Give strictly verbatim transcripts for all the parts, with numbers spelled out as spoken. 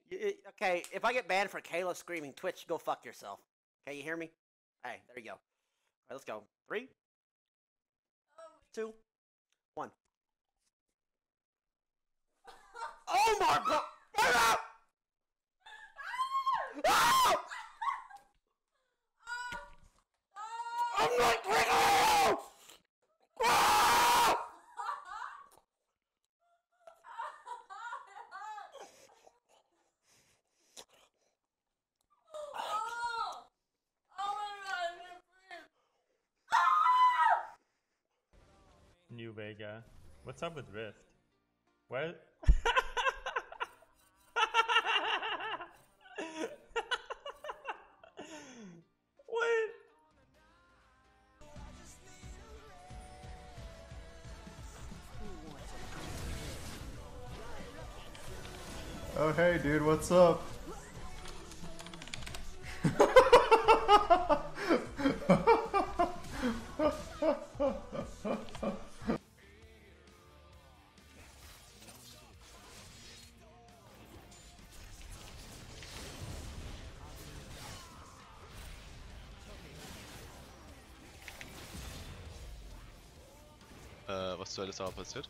You, okay, if I get banned for Kayla screaming Twitch, go fuck yourself. Okay, you hear me? Hey, there you go. All right, let's go. Three, two, one. Oh my god! Ah! Ah! I'm not kidding you! Ah! New Vega. What's up with Rift? Well. What? Oh hey dude, what's up? Äh, was zur Hölle ist aber passiert?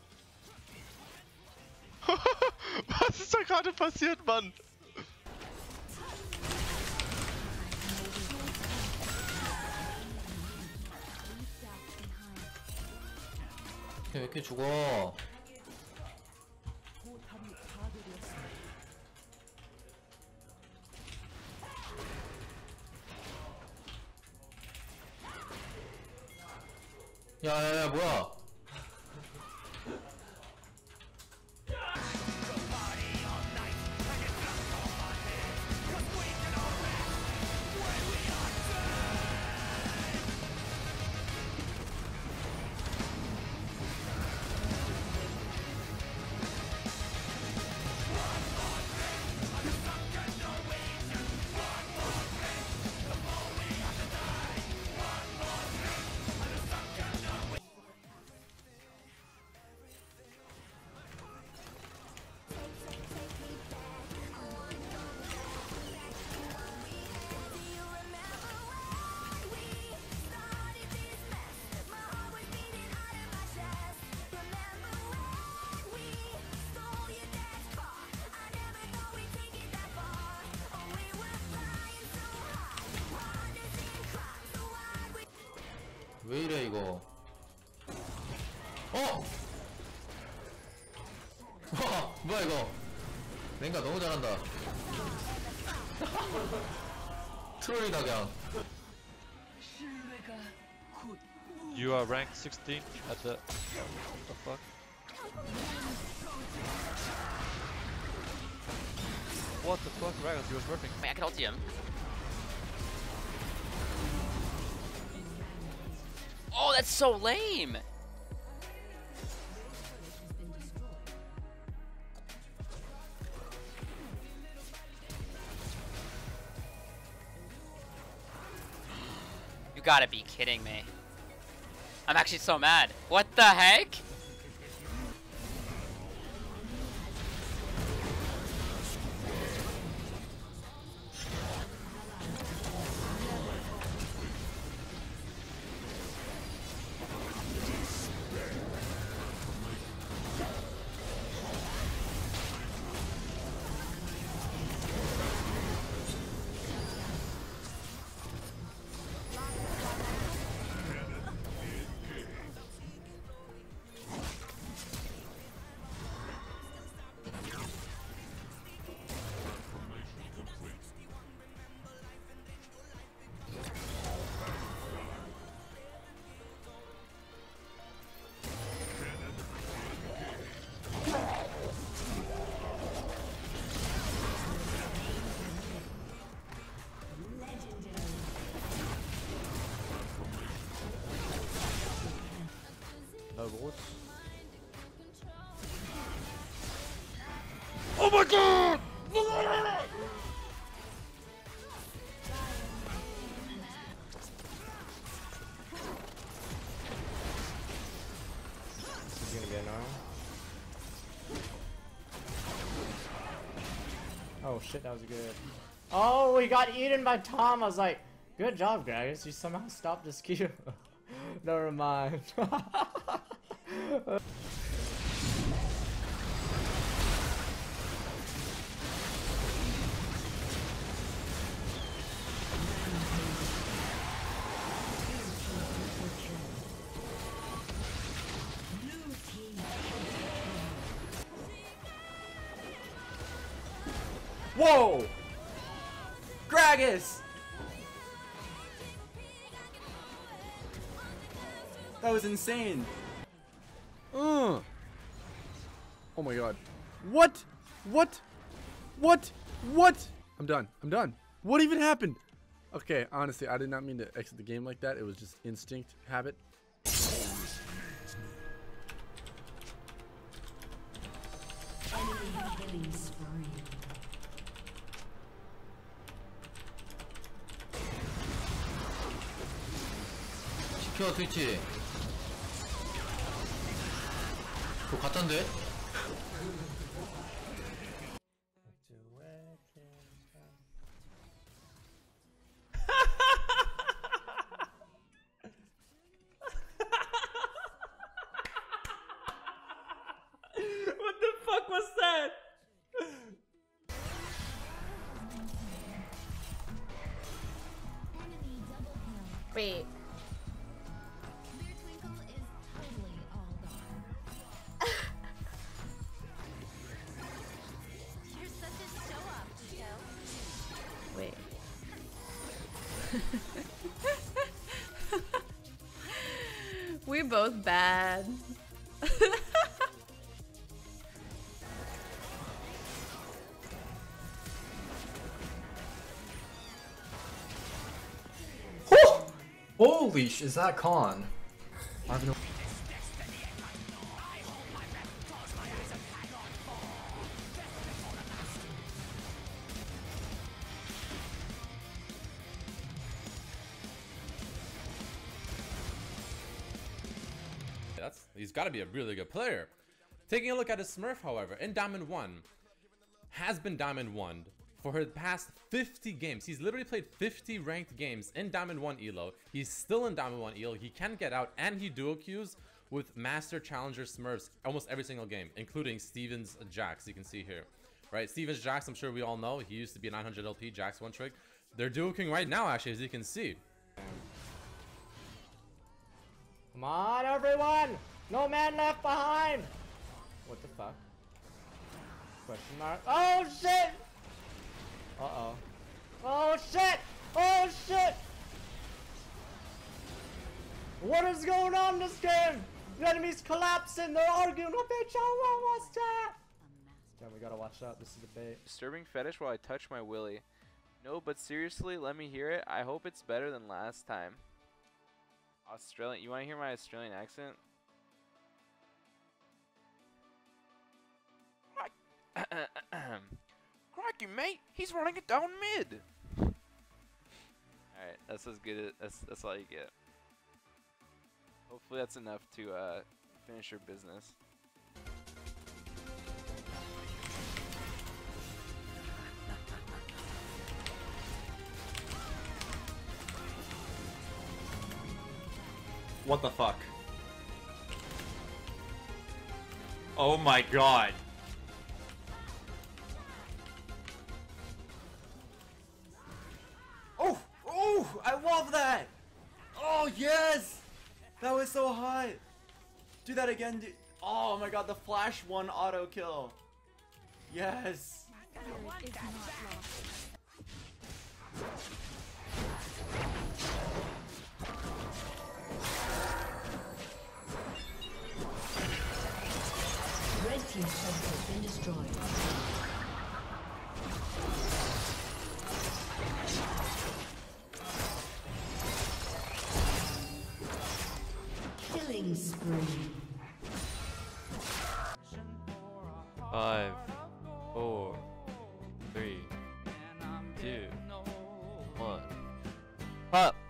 Was ist da gerade passiert, Mann? 왜 이렇게 죽어? 야야야 뭐야? 왜 이래 이거? 어! 와 뭐야 이거? 랭가 너무 잘한다. 트롤이다 그냥. You are ranked sixteen at the... What the fuck? What the fuck, Ragaz, he was working. I mean, I can ulti him. Oh, that's so lame! You gotta be kidding me. I'm actually so mad. What the heck? No roots. Oh my god! This is gonna be annoying. Oh shit, that was good. Oh, we got eaten by Tom. I was like, good job, guys. You somehow stopped this Q. Never mind. Whoa! Gragas! That was insane. Uh. Oh my god. What? What? What? What? I'm done. I'm done. What even happened? Okay, honestly, I did not mean to exit the game like that. It was just instinct, habit. 시켜 트위치. 그거 가짠데? What the fuck was that? Wait. Wait. We both bad. Holy sh! Is that Khan? I have no. That's, he's got to be a really good player. Taking a look at his Smurf, however, in Diamond one, has been Diamond one for the past fifty games. He's literally played fifty ranked games in Diamond one E L O. He's still in Diamond one E L O. He can get out, and he duo queues with Master Challenger Smurfs almost every single game, including Steven's Jax. You can see here, right? Steven's Jax, I'm sure we all know. He used to be a nine hundred L P Jax one trick. They're duo queuing right now, actually, as you can see. Come on, everyone! No man left behind! What the fuck? Question mark. Oh shit! Uh-oh. Oh shit! Oh shit! What is going on in this game? The enemy's collapsing, they're arguing with each other, what's that? Damn, we gotta watch out, this is a bait. Disturbing fetish while I touch my willy. No, but seriously, let me hear it. I hope it's better than last time. Australian, you wanna hear my Australian accent? Crikey, mate, he's running it down mid. Alright, that's as good as that's that's all you get. Hopefully that's enough to uh, finish your business. What the fuck? Oh my god. Oh, oh, I love that. Oh, yes. That was so hot. Do that again, dude. Oh my god, the flash one auto kill. Yes. Red team's turret has been destroyed. Killing spree. Five, four, three, two, one. Up.